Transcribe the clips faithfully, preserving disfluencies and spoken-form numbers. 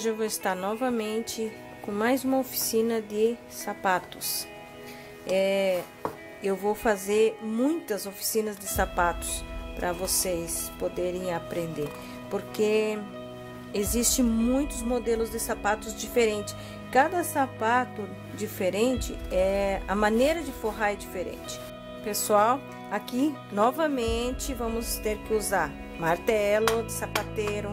Hoje eu vou estar novamente com mais uma oficina de sapatos. É, eu vou fazer muitas oficinas de sapatos para vocês poderem aprender, porque existe muitos modelos de sapatos diferentes. Cada sapato diferente, é a maneira de forrar é diferente. Pessoal, aqui novamente vamos ter que usar martelo de sapateiro,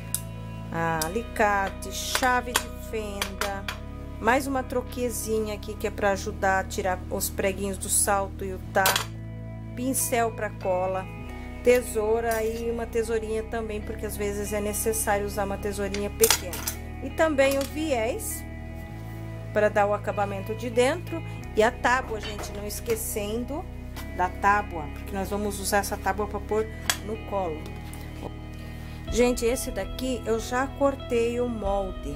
alicate, chave de fenda, mais uma troquezinha aqui que é para ajudar a tirar os preguinhos do salto e o taco, pincel para cola, tesoura e uma tesourinha também, porque às vezes é necessário usar uma tesourinha pequena. E também o viés para dar o acabamento de dentro, e a tábua, gente, não esquecendo da tábua, porque nós vamos usar essa tábua para pôr no colo. Gente, esse daqui eu já cortei o molde,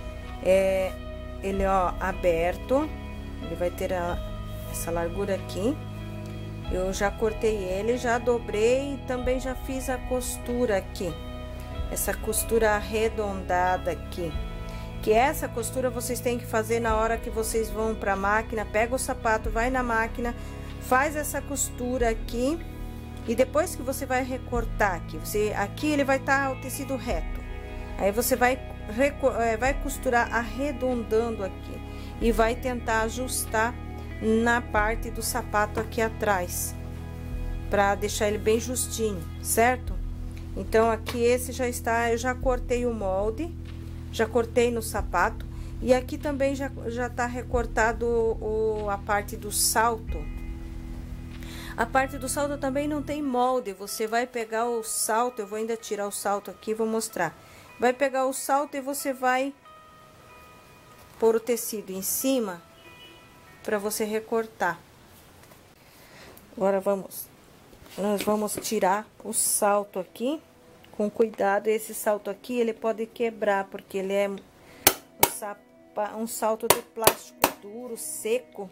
é ele ó aberto, ele vai ter a, essa largura aqui. Eu já cortei ele, já dobrei e também já fiz a costura aqui, essa costura arredondada aqui, que essa costura vocês têm que fazer na hora que vocês vão para a máquina. Pega o sapato, vai na máquina, faz essa costura aqui, e depois que você vai recortar aqui, você aqui ele vai estar tá, o tecido reto, aí você vai vai costurar arredondando aqui e vai tentar ajustar na parte do sapato aqui atrás, para deixar ele bem justinho, certo? Então aqui esse já está, eu já cortei o molde, já cortei no sapato, e aqui também já já tá recortado o, a parte do salto. A parte do salto também não tem molde, você vai pegar o salto, eu vou ainda tirar o salto aqui, vou mostrar. Vai pegar o salto e você vai pôr o tecido em cima para você recortar. Agora vamos, nós vamos tirar o salto aqui com cuidado. Esse salto aqui ele pode quebrar, porque ele é um, sapa, um salto de plástico duro, seco.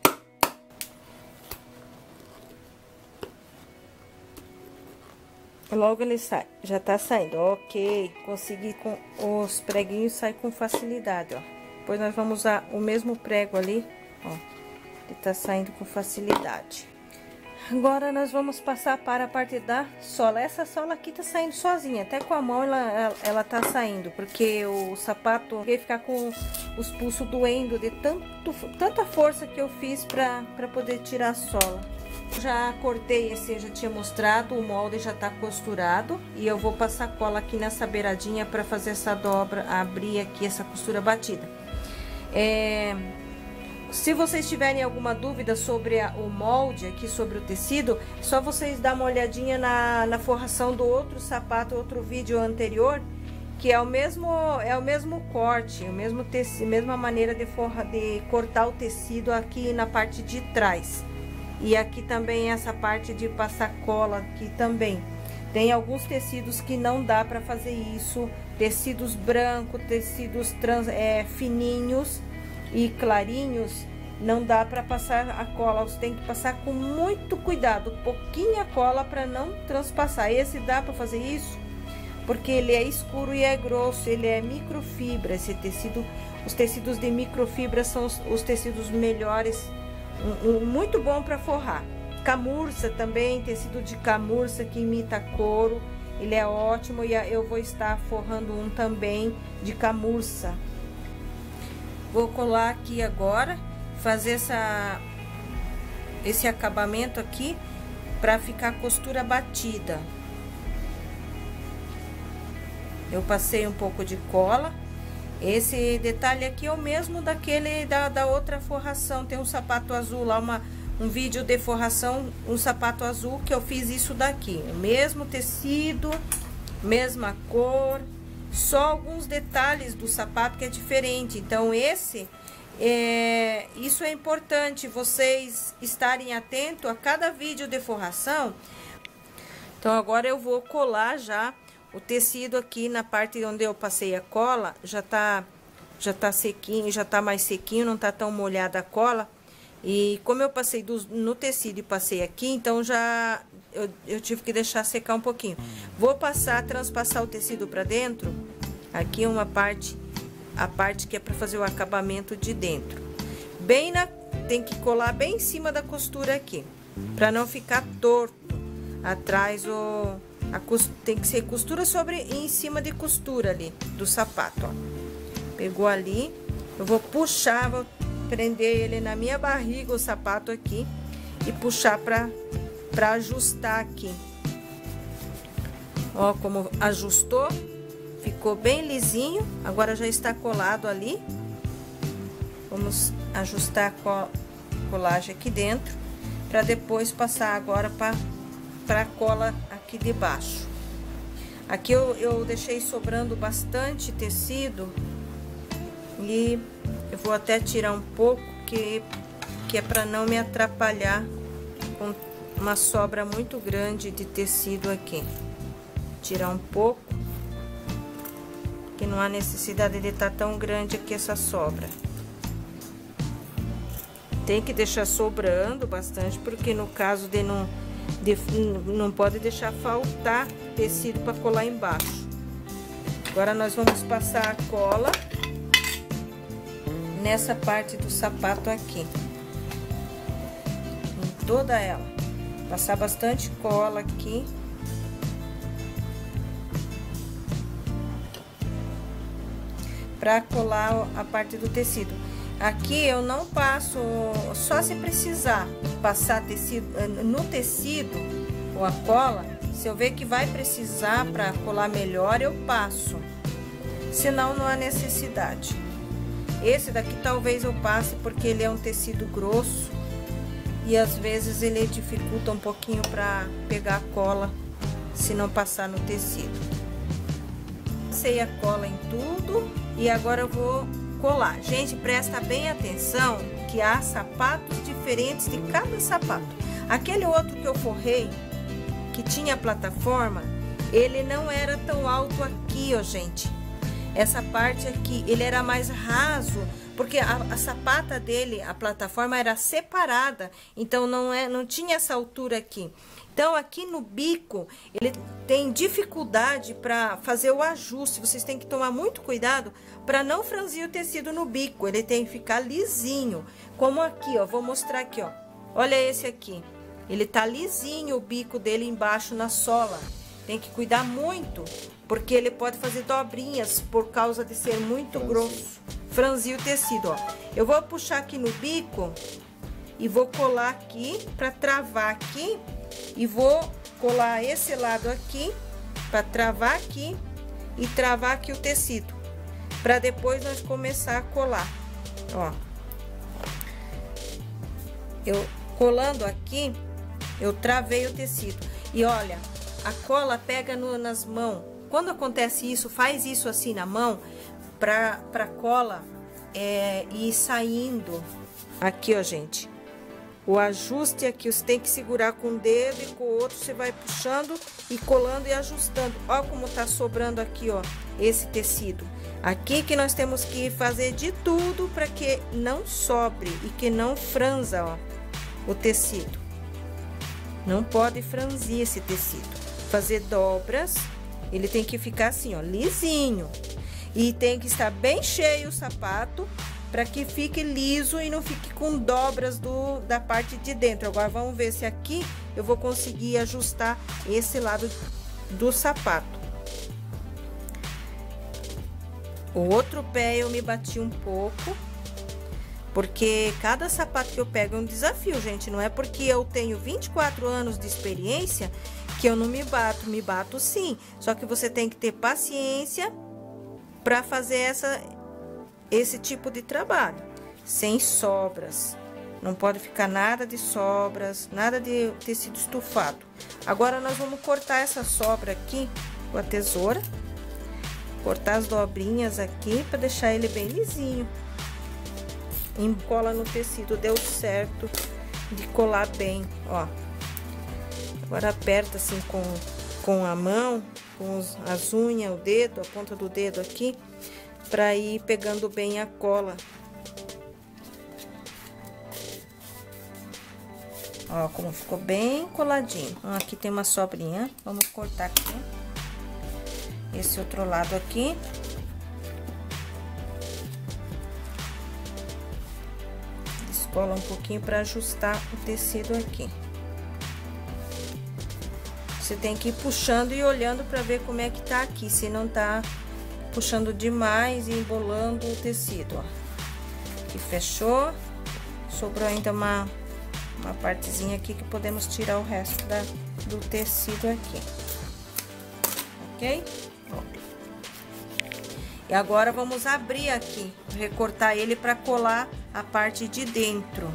Logo ele sai, já tá saindo, ok, consegui com os preguinhos sair com facilidade, ó. Depois nós vamos usar o mesmo prego ali, ó, ele tá saindo com facilidade. Agora nós vamos passar para a parte da sola. Essa sola aqui tá saindo sozinha, até com a mão ela, ela, ela tá saindo, porque o sapato ia ficar com os pulsos doendo de tanto, tanta força que eu fiz pra, pra poder tirar a sola. Já cortei esse, eu já tinha mostrado, o molde já tá costurado, e eu vou passar cola aqui nessa beiradinha para fazer essa dobra, abrir aqui essa costura batida. É, se vocês tiverem alguma dúvida sobre a, o molde aqui, sobre o tecido, só vocês dar uma olhadinha na, na forração do outro sapato, outro vídeo anterior, que é o mesmo, é o mesmo corte, o mesmo tecido, mesma maneira de, forra, de cortar o tecido aqui na parte de trás. E aqui também essa parte de passar cola aqui também. Tem alguns tecidos que não dá para fazer isso, tecidos brancos, tecidos trans, é, fininhos e clarinhos, não dá para passar a cola, você tem que passar com muito cuidado, pouquinha cola para não transpassar. Esse dá para fazer isso, porque ele é escuro e é grosso, ele é microfibra, esse tecido, os tecidos de microfibra são os, os tecidos melhores, um, um, muito bom para forrar. Camurça também, tecido de camurça que imita couro, ele é ótimo, e eu vou estar forrando um também de camurça. Vou colar aqui agora, fazer essa, esse acabamento aqui para ficar costura batida. Eu passei um pouco de cola. Esse detalhe aqui é o mesmo daquele da, da outra forração. Tem um sapato azul lá, uma, um vídeo de forração, um sapato azul que eu fiz isso daqui. O mesmo tecido, mesma cor, só alguns detalhes do sapato que é diferente. Então esse, é, isso é importante, vocês estarem atentos a cada vídeo de forração. Então agora eu vou colar já o tecido aqui na parte onde eu passei a cola, já tá, já tá sequinho, já tá mais sequinho, não tá tão molhada a cola. E como eu passei do, no tecido e passei aqui, então já eu, eu tive que deixar secar um pouquinho. Vou passar, transpassar o tecido pra dentro, aqui uma parte a parte que é para fazer o acabamento de dentro. Bem na, tem que colar bem em cima da costura aqui, para não ficar torto atrás. O a costura, tem que ser costura sobre e em cima de costura ali do sapato, ó. Pegou ali, eu vou puxar, vou prender ele na minha barriga, o sapato aqui, e puxar para para ajustar aqui. Ó, como ajustou, ficou bem lisinho. Agora já está colado ali. Vamos ajustar a colagem aqui dentro, para depois passar agora para para cola aqui de baixo. Aqui eu, eu deixei sobrando bastante tecido e eu vou até tirar um pouco, que, que é para não me atrapalhar com uma sobra muito grande de tecido aqui. Tirar um pouco, que não há necessidade de estar tão grande aqui essa sobra. Tem que deixar sobrando bastante, porque no caso de não, de, não pode deixar faltar tecido para colar embaixo. Agora nós vamos passar a cola nessa parte do sapato aqui, em toda ela. Passar bastante cola aqui. Para colar a parte do tecido. Aqui eu não passo, só se precisar passar tecido no tecido ou a cola. Se eu ver que vai precisar para colar melhor, eu passo. Senão não há necessidade. Esse daqui talvez eu passe porque ele é um tecido grosso e às vezes ele dificulta um pouquinho para pegar a cola se não passar no tecido. Passei a cola em tudo e agora eu vou colar. Gente, presta bem atenção que há sapatos diferentes de cada sapato. Aquele outro que eu forrei, que tinha plataforma, ele não era tão alto aqui, ó, gente. Essa parte aqui, ele era mais raso, porque a, a sapata dele, a plataforma era separada, então não, é, não tinha essa altura aqui. Então, aqui no bico, ele tem dificuldade para fazer o ajuste. Vocês têm que tomar muito cuidado para não franzir o tecido no bico. Ele tem que ficar lisinho. Como aqui, ó. Vou mostrar aqui, ó. Olha esse aqui. Ele tá lisinho o bico dele embaixo na sola. Tem que cuidar muito, porque ele pode fazer dobrinhas por causa de ser muito grosso. Franzir o tecido, ó. Eu vou puxar aqui no bico e vou colar aqui para travar aqui. E vou colar esse lado aqui para travar aqui e travar aqui o tecido, para depois nós começar a colar. Ó, eu colando aqui, eu travei o tecido. E olha, a cola pega no, nas mãos. Quando acontece isso, faz isso assim na mão, para para cola é, ir saindo. Aqui, ó, gente. O ajuste aqui, você tem que segurar com um dedo e com o outro você vai puxando e colando e ajustando. Ó como tá sobrando aqui, ó, esse tecido. Aqui que nós temos que fazer de tudo para que não sobre e que não franza, ó, o tecido. Não pode franzir esse tecido. Fazer dobras, ele tem que ficar assim, ó, lisinho. E tem que estar bem cheio o sapato, para que fique liso e não fique com dobras do, da parte de dentro. Agora, vamos ver se aqui eu vou conseguir ajustar esse lado do sapato. O outro pé eu me bati um pouco, porque cada sapato que eu pego é um desafio, gente. Não é porque eu tenho vinte e quatro anos de experiência que eu não me bato. Me bato sim, só que você tem que ter paciência para fazer essa... esse tipo de trabalho, sem sobras. Não pode ficar nada de sobras, nada de tecido estufado. Agora nós vamos cortar essa sobra aqui com a tesoura, cortar as dobrinhas aqui para deixar ele bem lisinho. Encola no tecido, deu certo de colar bem, ó. Agora aperta assim com, com a mão, com os, as unhas, o dedo, a ponta do dedo aqui, para ir pegando bem a cola. Ó, como ficou bem coladinho. Aqui tem uma sobrinha, vamos cortar aqui. Esse outro lado aqui. cola um pouquinho para ajustar o tecido aqui. Você tem que ir puxando e olhando para ver como é que tá aqui, se não tá puxando demais e embolando o tecido, ó. Aqui fechou, sobrou ainda uma, uma partezinha aqui que podemos tirar o resto da, do tecido aqui, ok? Ó. E agora vamos abrir aqui, recortar ele para colar a parte de dentro.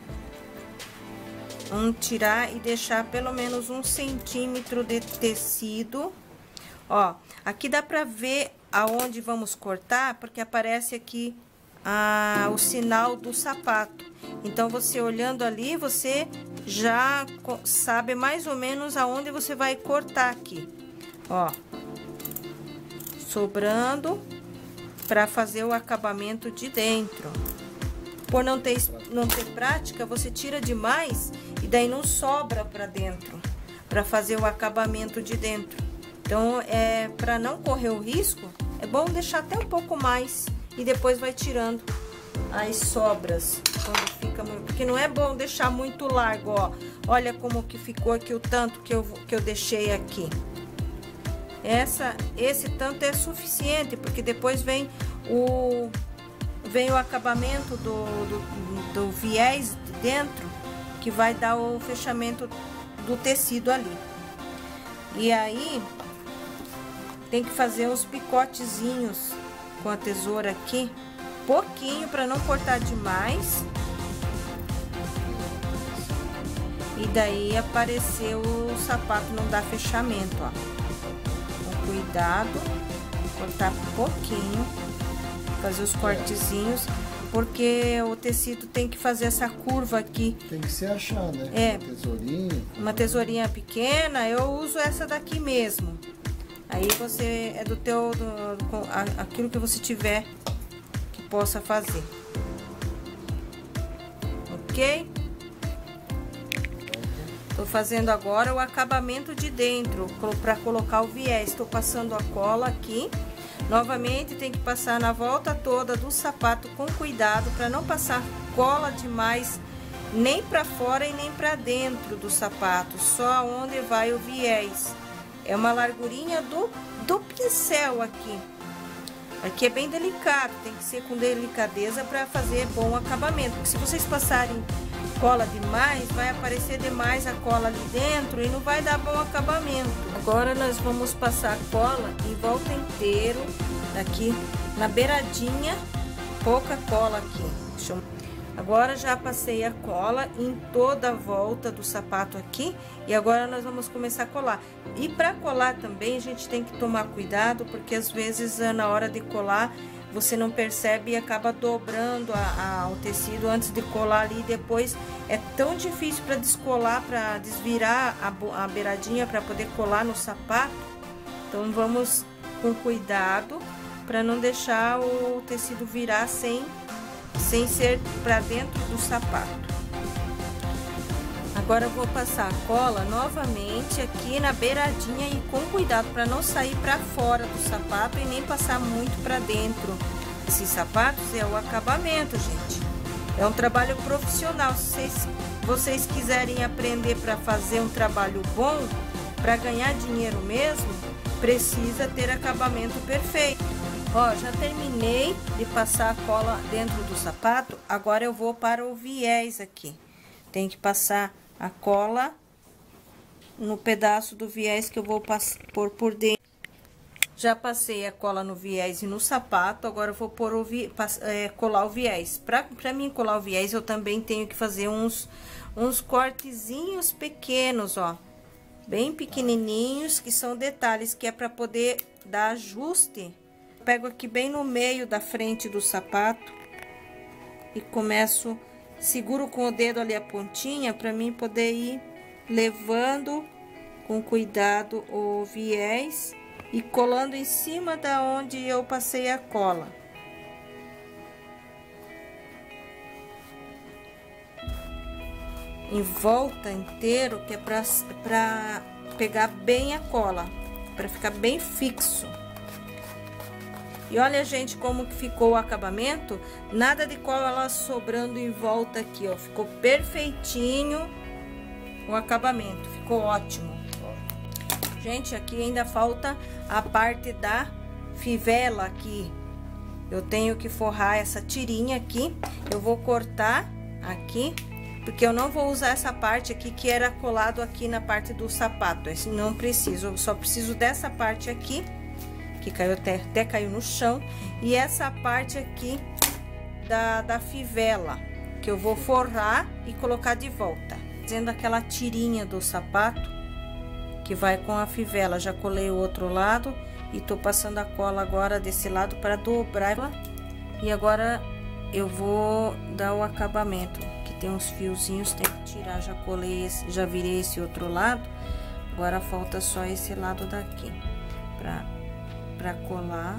Vamos tirar e deixar pelo menos um centímetro de tecido. Ó, aqui dá pra ver aonde vamos cortar, porque aparece aqui ah, o sinal do sapato. Então, você olhando ali, você já sabe mais ou menos aonde você vai cortar aqui. Ó, sobrando para fazer o acabamento de dentro. Por não ter, não ter prática, você tira demais e daí não sobra para dentro, para fazer o acabamento de dentro. Então, é para não correr o risco, é bom deixar até um pouco mais e depois vai tirando as sobras, quando fica muito, porque não é bom deixar muito largo, ó. Olha como que ficou aqui o tanto que eu, que eu deixei aqui. Essa, esse tanto é suficiente, porque depois vem o... vem o acabamento do, do, do viés de dentro, que vai dar o fechamento do tecido ali. E aí, tem que fazer os picotezinhos com a tesoura aqui, pouquinho, para não cortar demais. E daí aparecer o sapato, não dá fechamento, ó. Com cuidado, cortar pouquinho. Fazer os cortezinhos, porque o tecido tem que fazer essa curva aqui. Tem que se achar, né? É. Uma tesourinha. Uma tesourinha pequena, eu uso essa daqui mesmo. Aí você, é do teu, do, do, aquilo que você tiver que possa fazer. Ok? Tô fazendo agora o acabamento de dentro, para colocar o viés. Tô passando a cola aqui. Novamente, tem que passar na volta toda do sapato com cuidado, para não passar cola demais, nem para fora e nem para dentro do sapato, só onde vai o viés. É uma largurinha do, do pincel aqui. Aqui é bem delicado, tem que ser com delicadeza para fazer bom acabamento, porque se vocês passarem cola demais, vai aparecer demais a cola ali dentro e não vai dar bom acabamento. Agora nós vamos passar a cola em volta inteiro, aqui na beiradinha, pouca cola aqui. Deixa eu... Agora já passei a cola em toda a volta do sapato aqui, e agora nós vamos começar a colar. E para colar também a gente tem que tomar cuidado, porque às vezes na hora de colar você não percebe e acaba dobrando a, a, o tecido antes de colar ali. E depois é tão difícil para descolar, para desvirar a, a beiradinha para poder colar no sapato. Então vamos com cuidado para não deixar o tecido virar sem, sem ser para dentro do sapato. Agora eu vou passar a cola novamente aqui na beiradinha e com cuidado para não sair para fora do sapato e nem passar muito para dentro. Esses sapatos é o acabamento, gente. É um trabalho profissional. Se vocês, vocês quiserem aprender para fazer um trabalho bom, para ganhar dinheiro mesmo, precisa ter acabamento perfeito. Ó, já terminei de passar a cola dentro do sapato. Agora eu vou para o viés aqui. Tem que passar a cola no pedaço do viés que eu vou pôr por dentro. Já passei a cola no viés e no sapato, agora eu vou pôr o vi, é, colar o viés. Pra, pra mim colar o viés, eu também tenho que fazer uns, uns cortezinhos pequenos, ó. Bem pequenininhos, que são detalhes, que é pra poder dar ajuste. Pego aqui bem no meio da frente do sapato e começo... Seguro com o dedo ali a pontinha para mim poder ir levando com cuidado o viés e colando em cima da onde eu passei a cola. Em volta inteiro, que é para para pegar bem a cola, para ficar bem fixo. E olha, gente, como que ficou o acabamento. Nada de cola sobrando em volta aqui, ó. Ficou perfeitinho o acabamento. Ficou ótimo. Gente, aqui ainda falta a parte da fivela aqui. Eu tenho que forrar essa tirinha aqui. Eu vou cortar aqui, porque eu não vou usar essa parte aqui que era colado aqui na parte do sapato. Esse não preciso, eu só preciso dessa parte aqui, que caiu até, até caiu no chão. E essa parte aqui da, da fivela, que eu vou forrar e colocar de volta. Fazendo aquela tirinha do sapato, que vai com a fivela. Já colei o outro lado e tô passando a cola agora desse lado para dobrar. E agora eu vou dar o acabamento, que tem uns fiozinhos, tem que tirar. Já colei esse, já virei esse outro lado. Agora falta só esse lado daqui pra, pra colar,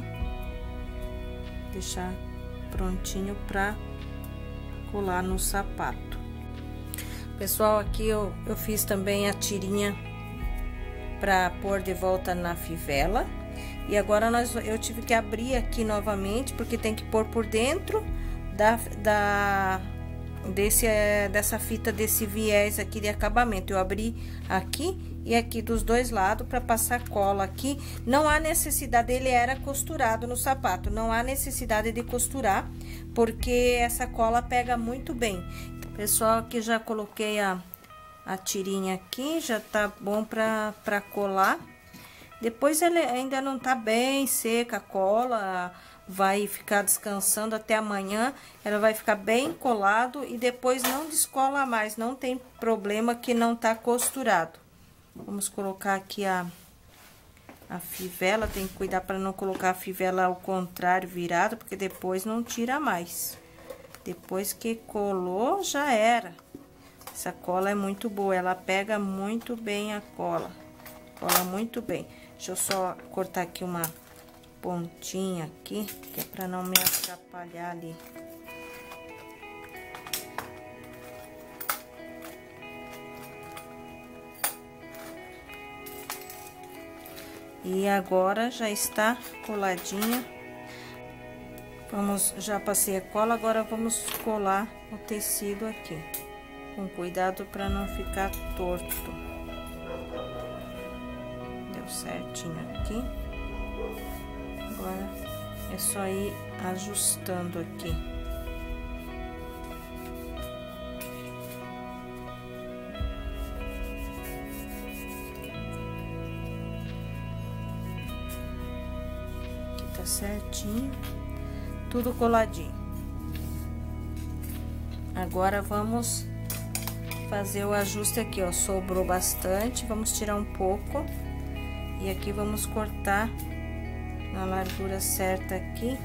deixar prontinho pra colar no sapato. Pessoal, aqui eu, eu fiz também a tirinha pra pôr de volta na fivela. E agora nós, eu tive que abrir aqui novamente, porque tem que pôr por dentro da, da desse, é, dessa fita, desse viés aqui de acabamento. Eu abri aqui e aqui dos dois lados para passar cola aqui. Não há necessidade, ele era costurado no sapato, não há necessidade de costurar, porque essa cola pega muito bem. Pessoal, aqui já coloquei a, a tirinha aqui, já tá bom para para colar. Depois ele ainda não tá bem seca a cola, vai ficar descansando até amanhã, ela vai ficar bem colado e depois não descola mais, não tem problema que não tá costurado. Vamos colocar aqui a, a fivela, tem que cuidar para não colocar a fivela ao contrário, virada, porque depois não tira mais. Depois que colou, já era. Essa cola é muito boa, ela pega muito bem a cola, cola muito bem. Deixa eu só cortar aqui uma pontinha aqui, que é para não me atrapalhar ali. E agora já está coladinha. Vamos, já passei a cola, agora vamos colar o tecido aqui. Com cuidado para não ficar torto. Certinho aqui. Agora é só ir ajustando aqui. Aqui tá certinho, tudo coladinho. Agora vamos fazer o ajuste aqui, ó. Sobrou bastante, vamos tirar um pouco. E aqui vamos cortar na largura certa aqui.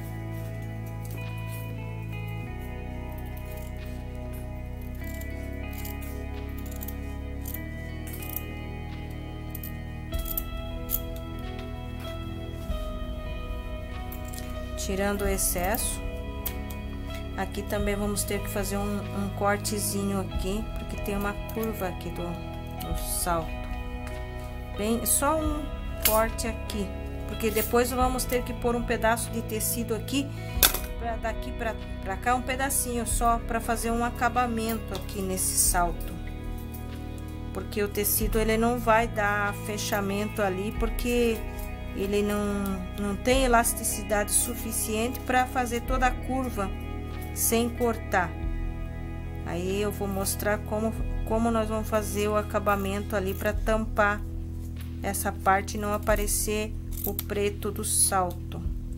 Tirando o excesso. Aqui também vamos ter que fazer um, um cortezinho aqui, porque tem uma curva aqui do, do salto. Bem, só um corte aqui, porque depois vamos ter que pôr um pedaço de tecido aqui, pra, daqui pra, pra cá, um pedacinho só para fazer um acabamento aqui nesse salto, porque o tecido ele não vai dar fechamento ali, porque ele não, não tem elasticidade suficiente para fazer toda a curva sem cortar. Aí eu vou mostrar como, como nós vamos fazer o acabamento ali para tampar essa parte e não aparecer o preto do salto.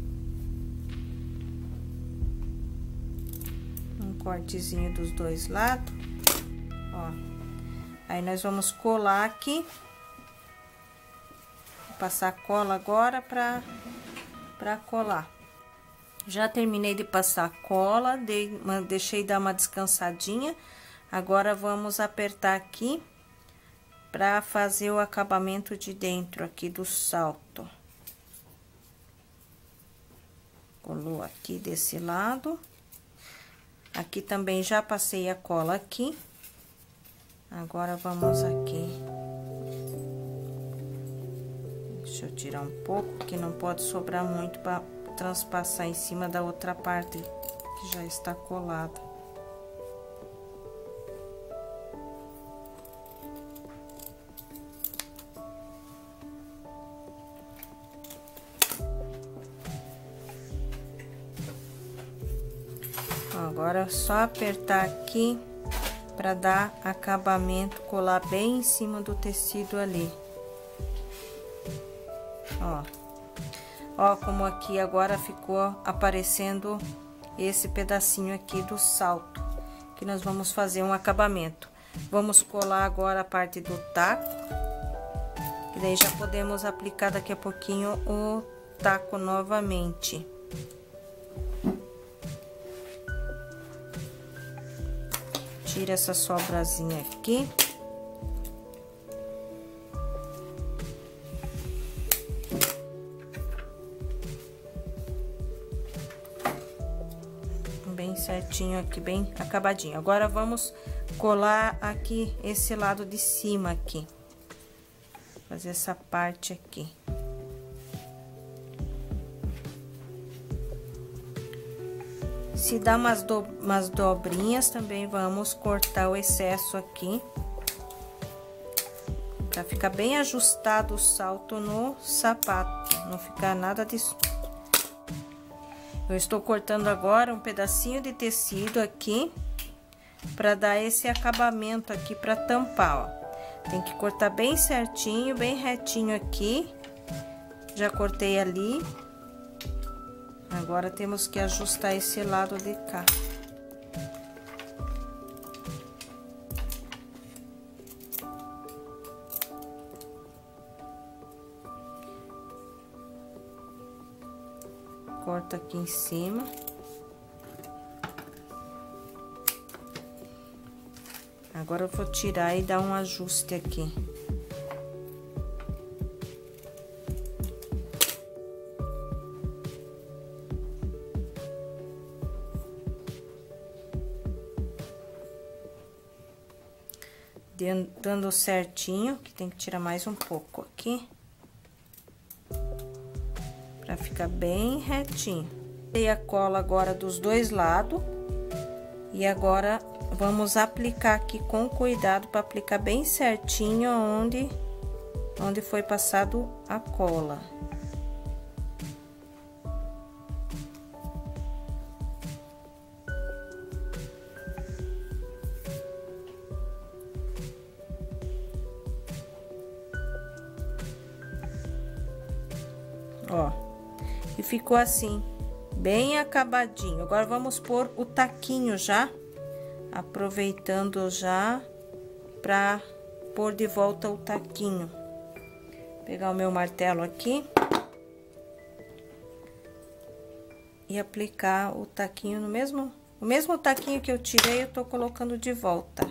Um cortezinho dos dois lados, ó. Aí nós vamos colar aqui. Vou passar cola agora para para colar. Já terminei de passar cola, dei, deixei dar uma descansadinha. Agora vamos apertar aqui para fazer o acabamento de dentro aqui do salto. Colou aqui desse lado. Aqui também já passei a cola aqui. Agora vamos aqui. Deixa eu tirar um pouco, que não pode sobrar muito para transpassar em cima da outra parte que já está colada. Agora é só apertar aqui para dar acabamento, colar bem em cima do tecido ali. Ó, ó como aqui agora ficou aparecendo esse pedacinho aqui do salto, que nós vamos fazer um acabamento. Vamos colar agora a parte do taco, que daí já podemos aplicar daqui a pouquinho o taco novamente. Tira essa sobrazinha aqui. Bem certinho aqui, bem acabadinho. Agora vamos colar aqui esse lado de cima aqui. Fazer essa parte aqui. Se dá umas, do, umas dobrinhas, também vamos cortar o excesso aqui. Pra ficar bem ajustado o salto no sapato, não ficar nada disso. Eu estou cortando agora um pedacinho de tecido aqui, pra dar esse acabamento aqui, pra tampar, ó. Tem que cortar bem certinho, bem retinho aqui. Já cortei ali. Agora temos que ajustar esse lado de cá. Corta aqui em cima. Agora eu vou tirar e dar um ajuste aqui. Dando certinho, que tem que tirar mais um pouco aqui, pra ficar bem retinho. Dei a cola agora dos dois lados, e agora vamos aplicar aqui com cuidado, para aplicar bem certinho onde, onde foi passado a cola. Ó, e ficou assim, bem acabadinho. Agora vamos pôr o taquinho já, aproveitando já pra pôr de volta o taquinho. Pegar o meu martelo aqui e aplicar o taquinho no mesmo, o mesmo taquinho que eu tirei, eu tô colocando de volta.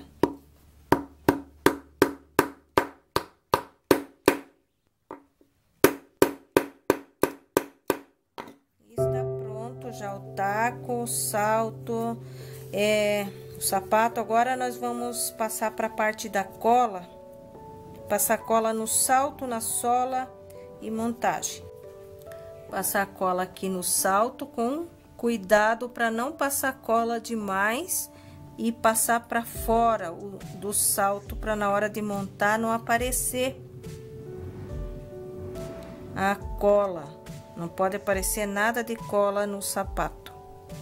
Já o taco, o salto, é, o sapato. Agora nós vamos passar para a parte da cola, passar cola no salto, na sola e montagem. Passar cola aqui no salto com cuidado para não passar cola demais e passar para fora o, do salto, para na hora de montar não aparecer a cola. Não pode aparecer nada de cola no sapato.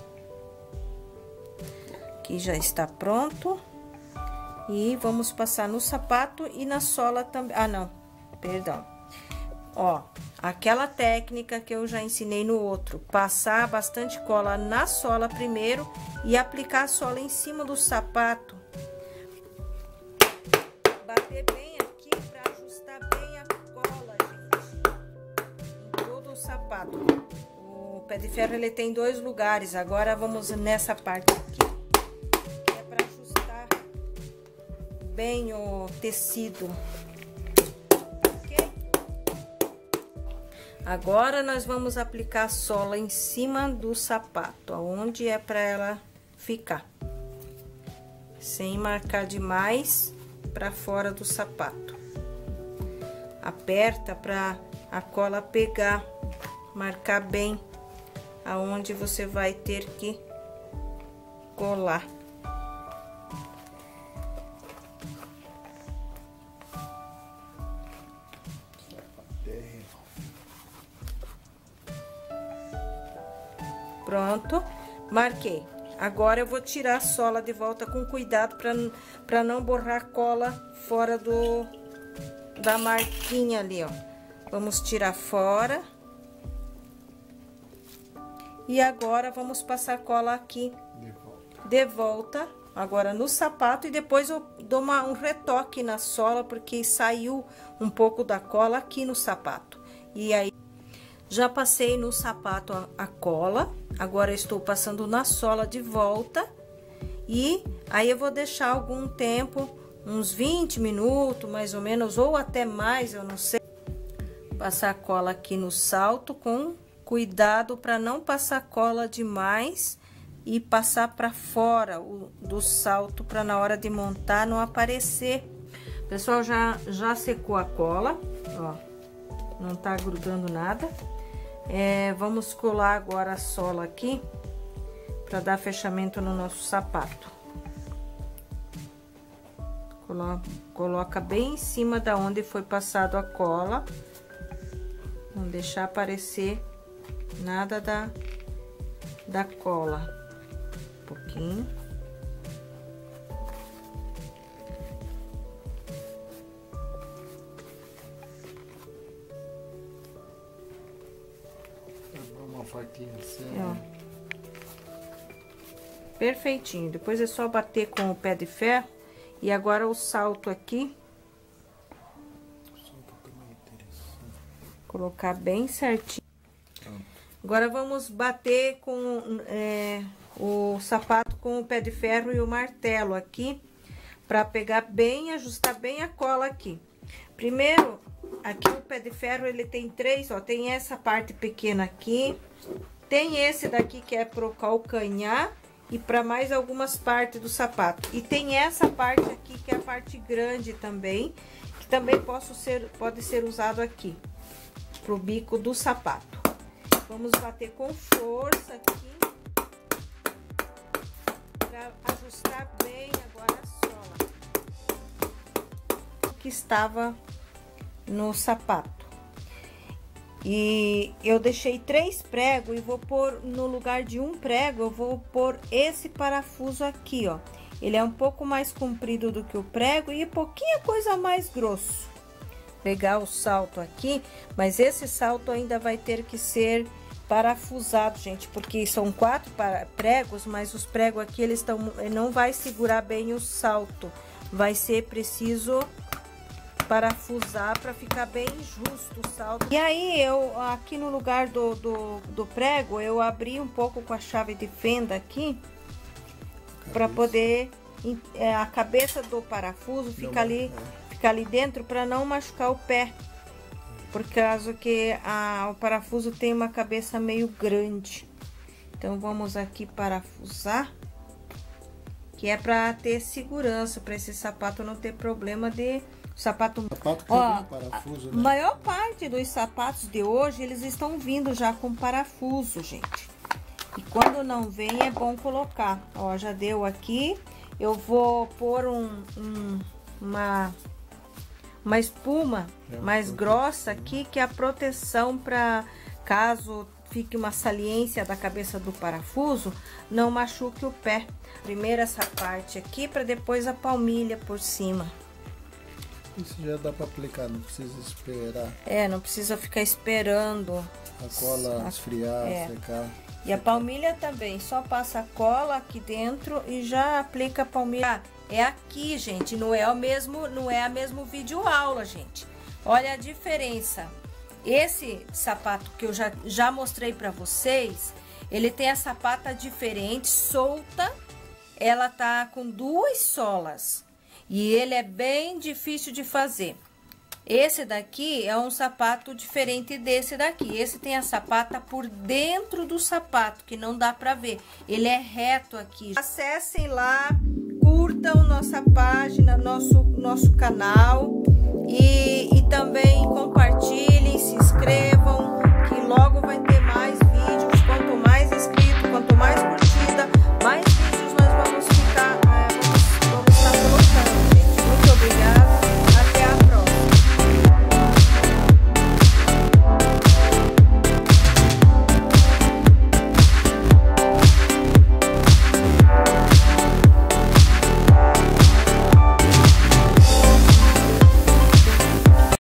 Aqui já está pronto. E vamos passar no sapato e na sola também. Ah, não, perdão. Ó, aquela técnica que eu já ensinei no outro. Passar bastante cola na sola primeiro e aplicar a sola em cima do sapato. Bater bem aqui para ajustar bem a cola, gente. Em todo o sapato. O pé de ferro, ele tem dois lugares. Agora, vamos nessa parte aqui. É para ajustar bem o tecido. Agora, nós vamos aplicar a sola em cima do sapato, aonde é para ela ficar. Sem marcar demais para fora do sapato. Aperta para a cola pegar, marcar bem aonde você vai ter que colar. Pronto, marquei. Agora eu vou tirar a sola de volta com cuidado para para não borrar cola fora do da marquinha ali, ó. Vamos tirar fora. E agora vamos passar cola aqui de volta, de volta agora no sapato, e depois eu dou uma, um retoque na sola, porque saiu um pouco da cola aqui no sapato. E aí, já passei no sapato a, a cola, agora eu estou passando na sola de volta, e aí eu vou deixar algum tempo, uns vinte minutos mais ou menos, ou até mais, eu não sei. Passar a cola aqui no salto com cuidado para não passar cola demais e passar para fora o, do salto, para na hora de montar não aparecer. Pessoal, já, já secou a cola, ó, não tá grudando nada. É, vamos colar agora a sola aqui para dar fechamento no nosso sapato. Coloca, coloca bem em cima da onde foi passado a cola, não deixar aparecer nada da, da cola. Um pouquinho. Uma faquinha assim. Ó. Perfeitinho. Depois é só bater com o pé de ferro. E agora o salto aqui. Colocar bem certinho. Agora vamos bater com é, o sapato com o pé de ferro e o martelo aqui, para pegar bem, ajustar bem a cola aqui. Primeiro, aqui o pé de ferro ele tem três, ó, tem essa parte pequena aqui, tem esse daqui que é pro calcanhar e para mais algumas partes do sapato. E tem essa parte aqui que é a parte grande também, que também posso ser, pode ser usado aqui pro bico do sapato. Vamos bater com força aqui para ajustar bem agora a sola que estava no sapato. E eu deixei três pregos e vou pôr no lugar de um prego, eu vou pôr esse parafuso aqui, ó. Ele é um pouco mais comprido do que o prego e pouquinha coisa mais grosso. Pegar o salto aqui, mas esse salto ainda vai ter que ser parafusado, gente, porque são quatro pregos, mas os pregos aqui eles estão, não vai segurar bem o salto, vai ser preciso parafusar para ficar bem justo o salto. E aí eu aqui no lugar do, do, do prego eu abri um pouco com a chave de fenda aqui para poder é, a cabeça do parafuso fica ali ficar ali dentro para não machucar o pé, por causa que a, o parafuso tem uma cabeça meio grande. Então vamos aqui parafusar, que é para ter segurança, para esse sapato não ter problema de sapato. Sapato que ó, tem parafuso, a né? maior parte dos sapatos de hoje eles estão vindo já com parafuso, gente. E quando não vem é bom colocar. Ó, já deu aqui. Eu vou pôr um, um uma uma espuma mais grossa aqui, que é a proteção para caso fique uma saliência da cabeça do parafuso, não machuque o pé. Primeiro essa parte aqui, para depois a palmilha por cima. Isso já dá para aplicar, não precisa esperar. É, não precisa ficar esperando a cola esfriar, é. secar. E a palmilha também, só passa a cola aqui dentro e já aplica a palmilha. É aqui, gente, não é o mesmo, não é a mesmo vídeo aula, gente. Olha a diferença. Esse sapato que eu já, já mostrei para vocês, ele tem a sapata diferente, solta. Ela tá com duas solas e ele é bem difícil de fazer. Esse daqui é um sapato diferente desse daqui. Esse tem a sapata por dentro do sapato, que não dá pra ver. Ele é reto aqui. Acessem lá, curtam nossa página, nosso, nosso canal. E, e também compartilhem, se inscrevam, que logo vai ter